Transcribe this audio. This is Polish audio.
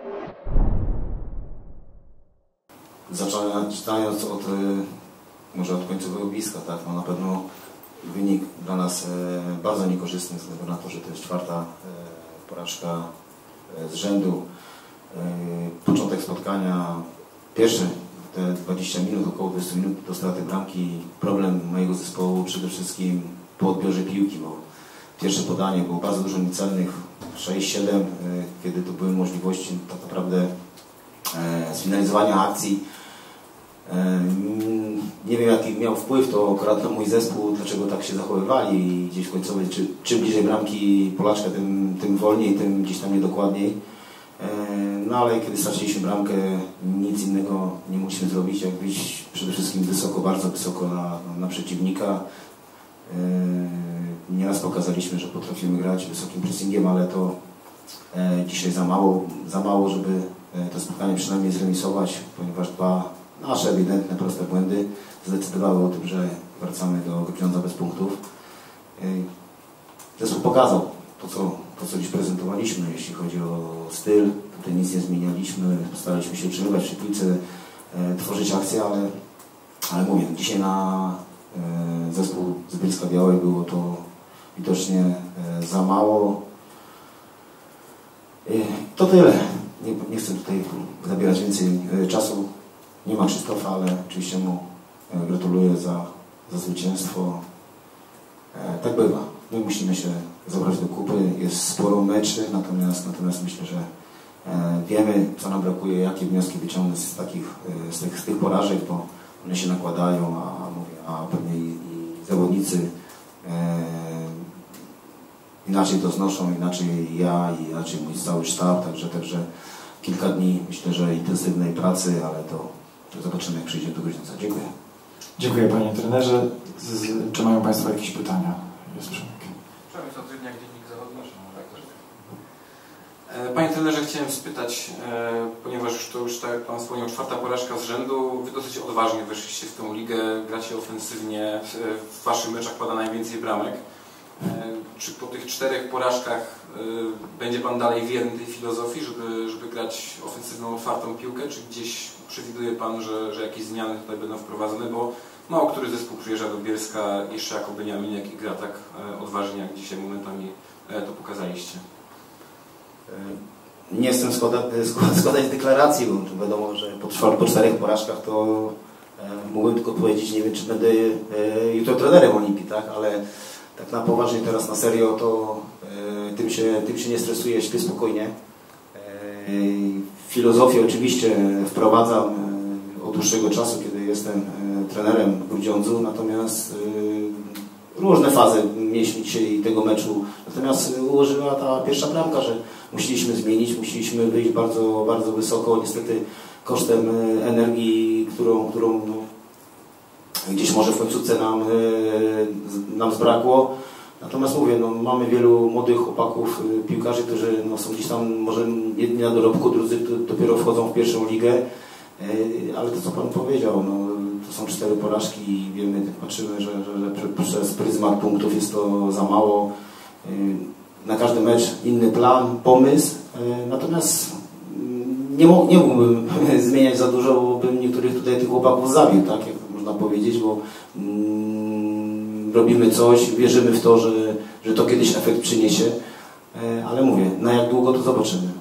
Zaczynając może od końcowego bliska, tak, no na pewno wynik dla nas bardzo niekorzystny, ze względu na to, że to jest czwarta porażka z rzędu. Początek spotkania, pierwsze te 20 minut, około 20 minut do straty bramki, problem mojego zespołu przede wszystkim po odbiorze piłki, bo pierwsze podanie było bardzo dużo niecelnych, 6-7, kiedy to były możliwości tak naprawdę sfinalizowania akcji. Nie wiem, jaki miał wpływ to akurat na mój zespół, dlaczego tak się zachowywali i gdzieś w końcowej, czym bliżej bramki Polaczka, tym wolniej, tym gdzieś tam niedokładniej. No ale kiedy straciliśmy bramkę, nic innego nie mogliśmy zrobić, jak być przede wszystkim wysoko, bardzo wysoko na przeciwnika. Nieraz pokazaliśmy, że potrafimy grać wysokim pressingiem, ale to dzisiaj za mało, żeby to spotkanie przynajmniej zremisować, ponieważ dwa nasze ewidentne, proste błędy zdecydowały o tym, że wracamy do Grudziądza bez punktów. Zespół pokazał to, co dziś prezentowaliśmy, jeśli chodzi o styl. Tutaj nic nie zmienialiśmy, staraliśmy się utrzymywać przy piłce, tworzyć akcje, ale mówię, dzisiaj na zespół z Bielska-Białej było to widocznie za mało. To tyle. Nie chcę tutaj zabierać więcej czasu. Nie ma Krzysztofa, ale oczywiście mu gratuluję za zwycięstwo. Tak bywa. My musimy się zabrać do kupy. Jest sporo meczy, natomiast myślę, że wiemy, co nam brakuje, jakie wnioski wyciągnąć z tych porażek, bo one się nakładają, a pewnie i zawodnicy inaczej to znoszą, inaczej ja i inaczej mój cały sztab, także kilka dni, myślę, że intensywnej pracy, ale to zobaczymy, jak przyjdzie do Grudziądza. Dziękuję. Dziękuję, panie trenerze. Czy mają państwo jakieś pytania? Jest Przemek. Przemysław Drybniak, Dziennik Zachodni. Panie trenerze, chciałem spytać, ponieważ to już, tak jak pan wspomniał, czwarta porażka z rzędu, wy dosyć odważnie weszliście w tę ligę, gracie ofensywnie, w waszych meczach pada najwięcej bramek. Czy po tych 4 porażkach będzie pan dalej wierny tej filozofii, żeby grać ofensywną, otwartą piłkę, czy gdzieś przewiduje pan, że jakieś zmiany tutaj będą wprowadzone, bo mało który zespół przyjeżdża do Bielska jeszcze jako Beniaminek i gra tak odważnie, jak dzisiaj momentami to pokazaliście? Nie jestem składać deklaracji, bo wiadomo, że po 4 porażkach to mógłbym tylko powiedzieć, nie wiem, czy będę jutro trenerem Olimpii, tak? Ale tak na poważnie, teraz na serio, to tym się nie stresuję, śpię spokojnie. Filozofię oczywiście wprowadzam od dłuższego czasu, kiedy jestem trenerem w Grudziądzu, natomiast różne fazy mieliśmy dzisiaj tego meczu. Natomiast ułożyła ta pierwsza bramka, że musieliśmy zmienić, musieliśmy wyjść bardzo, bardzo wysoko, niestety kosztem energii, którą gdzieś może w końcówce nam zbrakło. Natomiast mówię, mamy wielu młodych chłopaków, piłkarzy, którzy są gdzieś tam może jedni na dorobku, drudzy dopiero wchodzą w pierwszą ligę. Ale to, co pan powiedział, to są 4 porażki i wiemy, patrzymy, że przez pryzmat punktów jest to za mało. Na każdy mecz inny plan, pomysł. Natomiast nie mógłbym zmieniać za dużo, bo bym niektórych tutaj tych chłopaków zabił, tak jak można powiedzieć, bo robimy coś, wierzymy w to, że to kiedyś efekt przyniesie, ale mówię, na jak długo to zobaczymy.